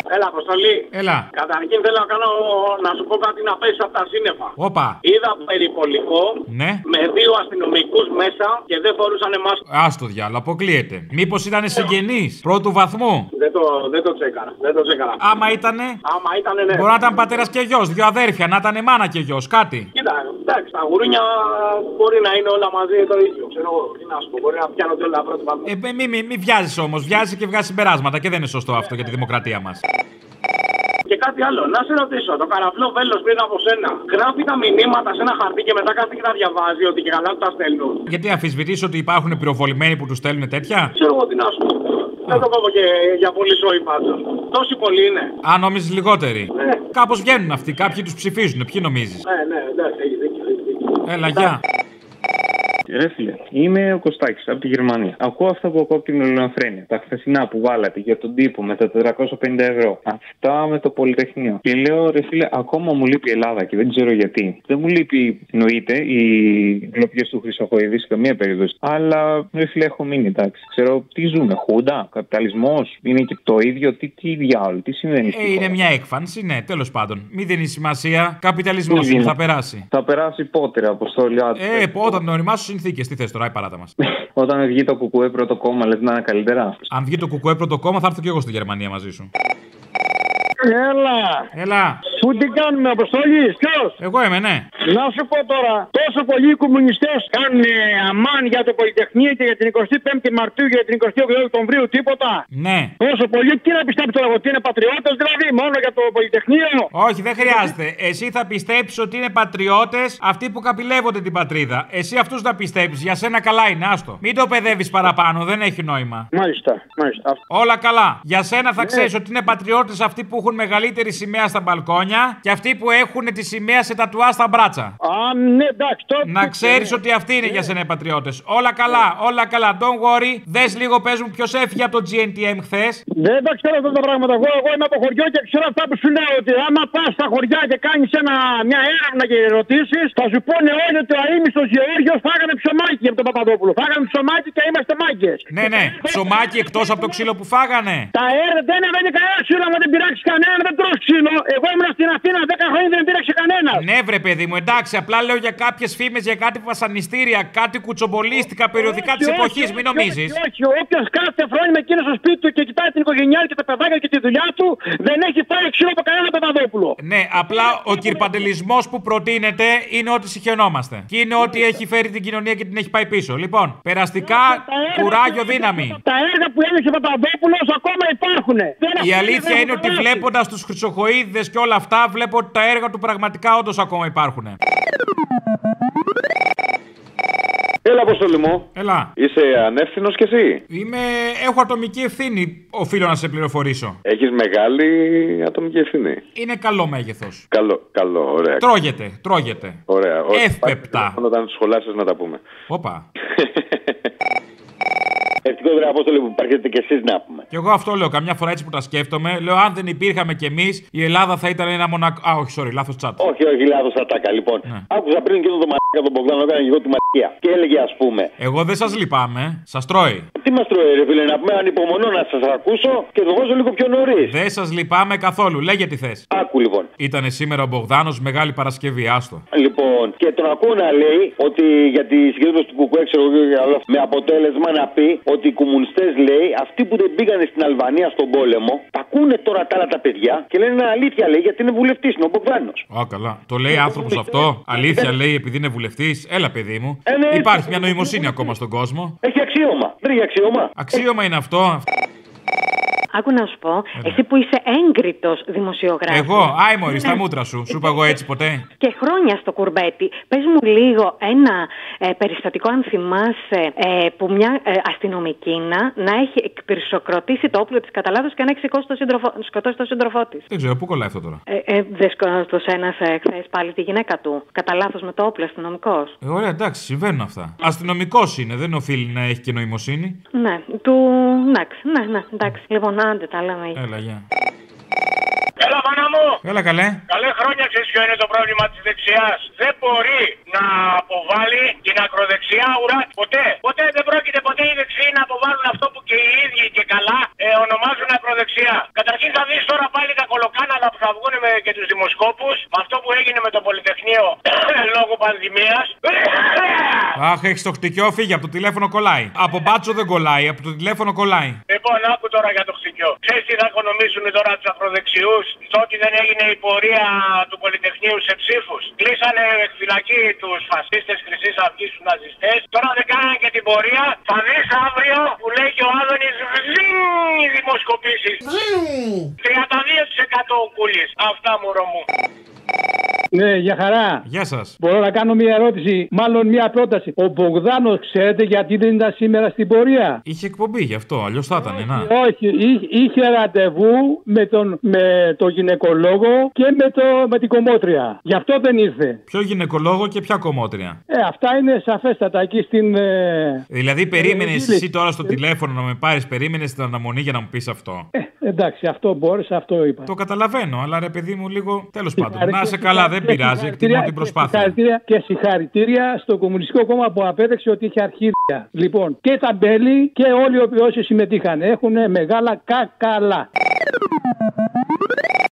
Έλα, Αποστολή. Έλα. Καταρχήν θέλω να σου πω κάτι να πέσει από τα σύννεφα. Όπα. Είδα περιπολικό ναι. με 2 αστυνομικούς μέσα και δεν φορούσαν μάσκα. Άστο διάλο, αποκλείεται. Μήπως ήταν συγγενείς πρώτου βαθμού. Δεν το τσέκαρα. Άμα ήτανε. Ναι. Μπορεί να ήταν πατέρας και γιος, 2 αδέρφια, να ήταν μάνα και γιος, κάτι. Κοίτα, εντάξει, τα γουρούνια μπορεί να είναι όλα μαζί το ίδιο. Ξέρω εγώ, τι να σου πω, μπορεί να πιάνονται όλα πρώτο βαθμό. Μη βιάζεις όμως, βιάζεις και βγάζει συμπεράσματα και δεν είναι σωστό αυτό για τη δημοκρατία μας. Και κάτι άλλο, να σε ρωτήσω, το καραφλό βέλος πριν από σένα γράφει τα μηνύματα σε ένα χαρτί και μετά κάθεται και τα διαβάζει ότι και καλά του τα στέλνουν. Γιατί αμφισβητείς ότι υπάρχουν πυροβολημένοι που του στέλνουν τέτοια? Ξέρω εγώ τι να σου πω. Δεν το πω και για πολύ σόι πάντως. Τόσοι πολλοί είναι. Αν νομίζεις λιγότεροι. Ναι. Κάπως βγαίνουν αυτοί, κάποιοι τους ψηφίζουν. Ποιοι νομίζεις? Ναι, εντάξει, έχει δίκιο. Έλα, γεια. Ρε φίλε, είμαι ο Κωστάκης από τη Γερμανία. Ακούω αυτά που ακούω από την Ελληνοφρένεια. Τα χθεσινά που βάλατε για τον τύπο με τα 450 ευρώ. Αυτά με το Πολυτεχνείο. Και λέω, ρε φίλε, ακόμα μου λείπει η Ελλάδα και δεν ξέρω γιατί. Δεν μου λείπει, εννοείται, οι γλοπιές του Χρυσοχοϊδή σε καμία περίπτωση. Αλλά, ρε φίλε, έχω μείνει, εντάξει. Ξέρω τι ζούμε, χούντα, καπιταλισμός, είναι και το ίδιο. Τι διάολο, τι συμβαίνει. Είναι μια έκφανση, ναι, τέλος πάντων. Μην δίνει σημασία. Καπιταλισμός θα περάσει. Θα περάσει πότε, Αποστόλη. Όταν το ονομάσου συνθήκες, τι θες τώρα, η παράτα μας. Όταν βγει το Κουκουέ πρώτο κόμμα, λες να είναι καλύτερα. Αν βγει το Κουκουέ πρώτο κόμμα, θα έρθω και εγώ στη Γερμανία μαζί σου. Έλα. Πού την κάνουμε, Αποστολή, ποιος? Εγώ είμαι, ναι. Να σου πω τώρα, τόσο πολλοί κομμουνιστές κάνουν αμάν για το Πολυτεχνείο και για την 25η Μαρτίου και για την 28η Οκτωβρίου, τίποτα. Ναι. Τόσο πολλοί, τι να πιστέψει τώρα, ότι είναι πατριώτες δηλαδή, μόνο για το Πολυτεχνείο? Όχι, δεν χρειάζεται. Εσύ θα πιστέψεις ότι είναι πατριώτες αυτοί που καπηλεύονται την πατρίδα. Εσύ αυτούς θα πιστέψεις. Για σένα καλά είναι, άστο. Μην το παιδεύεις παραπάνω, δεν έχει νόημα. Μάλιστα. Όλα καλά. Για σένα θα ξέρεις ότι είναι πατριώτες αυτοί που έχουν μεγαλύτερη σημαία στα μπαλκόνια και αυτοί που έχουν τη σημαία σε τατουά στα μπράτσα. Ναι, εντάξει, να ξέρεις ότι αυτοί είναι για σένα οι πατριώτες. Όλα καλά, όλα καλά. Don't worry. Δες λίγο, πες μου ποιος έφυγε από το GNTM χθες. Δεν τα ξέρω αυτά τα πράγματα. Εγώ είμαι από χωριό και ξέρω αυτά που σου λέω. Ότι άμα πας στα χωριά και κάνεις μια έρευνα και ερωτήσεις, θα σου πούνε όλοι ότι ο αείμιστος Γεώργιος φάγανε ψωμάκι από τον Παπαδόπουλο. Φάγανε ψωμάκι και είμαστε μάγκες. Ναι, ψωμάκι εκτός από το ξύλο που φάγανε. Τα δεν έβγαινε κανένα ξύλο, άμα δεν πειράξει κανένα, δεν τρως ξύλο. Εγώ ήμουν στην Αθήνα 10 χρόνια, δεν πειράξε κανένα. Ναι, βρε παιδί μου, εντάξει, απλά λέω για κάποιες φήμες, για κάτι βασανιστήρια, κάτι κουτσομπολίστικα περιοδικά της εποχής, μην νομίζεις. Όχι, όποιος κάθε χρόνια με εκείνο στο σπίτι του και κοιτάει την οικογένειά και τα παιδάκια και τη δουλειά του, δεν έχει πάρει ξύλο από κανένα Παπαδόπουλο. Ναι, απλά ο κυρπαντελισμός που προτείνεται είναι ότι συχαινόμαστε. Και είναι ότι έχει φέρει την κοινωνία και την έχει πάει πίσω. Λοιπόν, περαστικά, κουράγιο, δύναμη. Τα έργα που έλεγε ο Παπαδόπουλος ακόμα υπάρχουν. Η αλήθεια είναι ότι βλέποντας τους Χρυσοχοΐδες και όλα αυτά, βλέπω ότι τα έργα του πραγματικά όντως ακόμα υπάρχουν. Έλα, Αποστολή μου. Έλα. Είσαι ανεύθυνος κι εσύ? Έχω ατομική ευθύνη, οφείλω να σε πληροφορήσω. Έχεις μεγάλη ατομική ευθύνη. Είναι καλό μέγεθος. Καλό, ωραία. Τρώγεται. Ωραία. Εύπεπτα. Όταν σχολάσεις να τα πούμε. Όπα. Ευτυχώς, ρε Απόστολε, που υπάρχετε κι εσείς να πούμε. Και εγώ αυτό λέω, καμιά φορά έτσι που τα σκέφτομαι. Λέω, αν δεν υπήρχαμε κι εμείς, η Ελλάδα θα ήταν ένα μονακό. Όχι, λάθος τσάτ. Όχι, λάθος ατάκα, λοιπόν. Ναι. Άκουσα πριν και το μαλάκα τον Μπογδάνο, έκανα και εγώ τη μαλακία. Και έλεγε, ας πούμε. Εγώ δεν σας λυπάμαι, σας τρώει. Τι μας τρώει, ρε φίλε, να πούμε, ανυπομονώ να σας ακούσω και το βάζω λίγο πιο νωρίς. Δεν σας λυπάμαι καθόλου, λέγε τι θες. Άκου λοιπόν. Ήτανε σήμερα ο Μπογδάνος, Μεγάλη Παρασκευή, άστο. Λοιπόν, και τον ακούω να λέει ότι για τη συγκέντρωση του Κουκουέ, ξέρω εγώ, με αποτέλεσμα να πει ότι οι κομμουνιστές, λέει, αυτοί που δεν πήγανε στην Αλβανία στον πόλεμο, τα ακούνε τώρα τα άλλα τα παιδιά και λένε αλήθεια, λέει, γιατί είναι βουλευτής, είναι ο Μπογδάνος. Α, καλά. Το λέει άνθρωπος αυτό. Αλήθεια λέει επειδή είναι βουλευτής. Έλα, παιδί μου. Υπάρχει μια νοημοσύνη ακόμα στον κόσμο. Έχει αξίωμα. Δεν έχει αξίωμα. Αξίωμα είναι αυτό. Άκου να σου πω, εσύ που είσαι έγκριτος δημοσιογράφος. Εγώ, άιμορη, στα μούτρα σου. Σου είπα εγώ έτσι ποτέ. Και χρόνια στο κουρμπέτι. Πες μου λίγο ένα περιστατικό, αν θυμάσαι, που μια αστυνομική να έχει εκπυρσοκροτήσει το όπλο της κατά λάθος και να έχει σκοτώσει τον σύντροφό της. Δεν ξέρω, πού κολλάει αυτό τώρα. Δεν σκότωσε ένας χθες πάλι τη γυναίκα του. Κατά λάθος με το όπλο, αστυνομικός. Ωραία, εντάξει, συμβαίνουν αυτά. Αστυνομικός είναι, δεν οφείλει να έχει και νοημοσύνη. Ναι, εντάξει, εντάξει. Λοιπόν, άντε τα λέμε. Έλα, γεια. Έλα, μάνα μου! Έλα, καλέ. Καλέ χρόνια, ξέρεις ποιο είναι το πρόβλημα της δεξιάς. Δεν μπορεί να αποβάλει την ακροδεξιά ουρά. Ποτέ δεν πρόκειται ποτέ οι δεξιοί να αποβάλουν αυτό που και οι ίδιοι και καλά ονομάζουν ακροδεξιά. Καταρχήν θα δεις τώρα πάλι τα κολοκάναλα που θα βγουν και τους δημοσκόπους. Αυτό που έγινε με το Πολυτεχνείο λόγω πανδημίας. Αχ, έχεις το χτυκιό, φύγε από το τηλέφωνο κολλάει. Από μπάτσο δεν κολλάει, από το τηλέφωνο κολλάει. Λοιπόν, άκου τώρα για το χτυκιό. Ξέρεις τι θα οικονομήσουν τώρα τους ακροδεξιούς, στο ότι δεν έγινε η πορεία του Πολυτεχνείου σε ψήφους. Κλείσανε φυλακή τους φασίστες Χρυσής Αυγής, τους ναζιστές. Τώρα δεν κάνανε και την πορεία. Θα δεις αύριο που λέει και ο Άδωνης οι δημοσκοπήσεις. 32% ο Κούλης. Αυτά, μωρό μου. Ναι, για χαρά. Γεια σας. Μπορώ να κάνω μια ερώτηση, μάλλον μια πρόταση. Ο Μπογδάνος, ξέρετε γιατί δεν ήταν σήμερα στην πορεία? Είχε εκπομπή γι' αυτό, αλλιώς θα ήταν, να. Όχι, είχε ραντεβού με το γυναικολόγο και με την κομμότρια. Γι' αυτό δεν ήρθε. Ποιο γυναικολόγο και ποια κομμότρια? Αυτά είναι σαφέστατα εκεί στην. Δηλαδή, περίμενες εσύ τώρα στο τηλέφωνο να με πάρεις, περίμενες την αναμονή για να μου πεις αυτό. Εντάξει, αυτό μπόρεσα, αυτό είπα. Το καταλαβαίνω, αλλά ρε παιδί μου λίγο. Τέλος πάντων. Να είσαι καλά, δεν πειράζει, εκτιμώ την προσπάθεια. Και συγχαρητήρια στο Κομμουνιστικό Κόμμα που απέδειξε ότι είχε αρχίδια. Λοιπόν, και τα μπέλη και όλοι όσοι συμμετείχαν έχουν μεγάλα κακαλά.